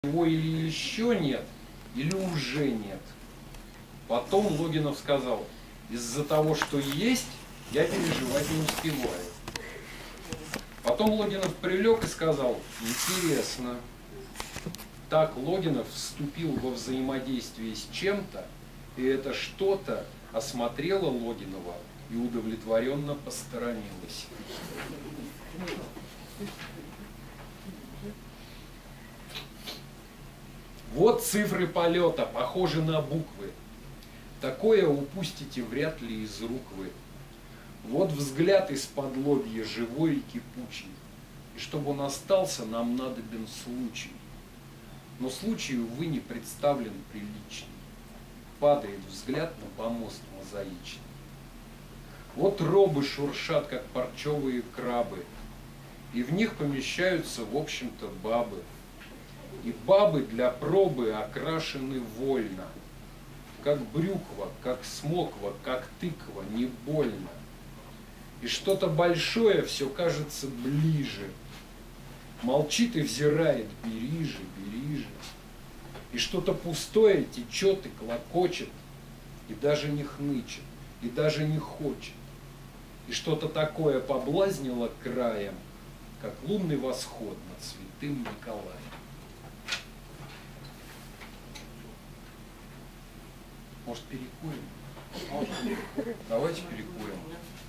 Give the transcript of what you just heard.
его или еще нет, или уже нет. Потом Логинов сказал: из-за того, что есть, я переживать не успеваю. Потом Логинов прилег и сказал: интересно. Так Логинов вступил во взаимодействие с чем-то, и это что-то осмотрело Логинова и удовлетворенно посторонилось. Вот цифры полета, похожи на буквы. Такое упустите вряд ли из рук вы. Вот взгляд из-под лобья живой и кипучий. И чтобы он остался, нам надобен случай. Но случай, увы, не представлен приличный. Падает взгляд на помост мозаичный. Вот робы шуршат, как парчевые крабы. И в них помещаются, в общем-то, бабы. И бабы для пробы окрашены вольно. Как брюква, как смоква, как тыква, не больно. И что-то большое все кажется ближе. Молчит и взирает: бери же, бери же. И что-то пустое течет и клокочет, и даже не хнычет, и даже не хочет. И что-то такое поблазнило краем, как лунный восход над святым Николаем. Может, перекурим? Давайте перекурим.